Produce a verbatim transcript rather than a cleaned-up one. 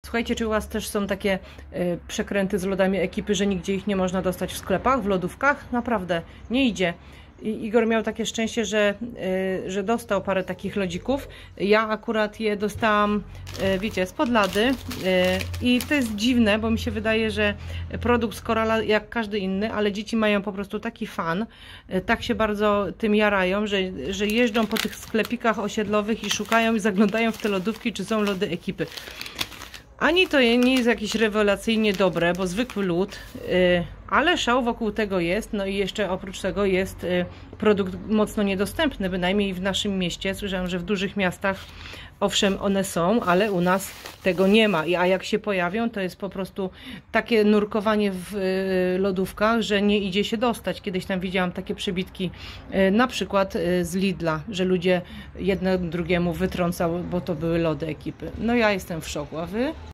Słuchajcie, czy u Was też są takie y, przekręty z lodami ekipy, że nigdzie ich nie można dostać w sklepach, w lodówkach? Naprawdę, nie idzie. I Igor miał takie szczęście, że, y, że dostał parę takich lodzików. Ja akurat je dostałam, y, wiecie, spod lady. Y, I to jest dziwne, bo mi się wydaje, że produkt z Corala jak każdy inny, ale dzieci mają po prostu taki fan, y, tak się bardzo tym jarają, że, że jeżdżą po tych sklepikach osiedlowych i szukają i zaglądają w te lodówki, czy są lody ekipy. Ani to nie jest jakieś rewelacyjnie dobre, bo zwykły lód, yy, ale szał wokół tego jest. No i jeszcze oprócz tego jest yy, produkt mocno niedostępny, bynajmniej w naszym mieście. Słyszałam, że w dużych miastach owszem one są, ale u nas tego nie ma. A jak się pojawią, to jest po prostu takie nurkowanie w yy, lodówkach, że nie idzie się dostać. Kiedyś tam widziałam takie przebitki, yy, na przykład yy, z Lidla, że ludzie jedno drugiemu wytrącały, bo to były lody ekipy. No ja jestem w szoku, a wy?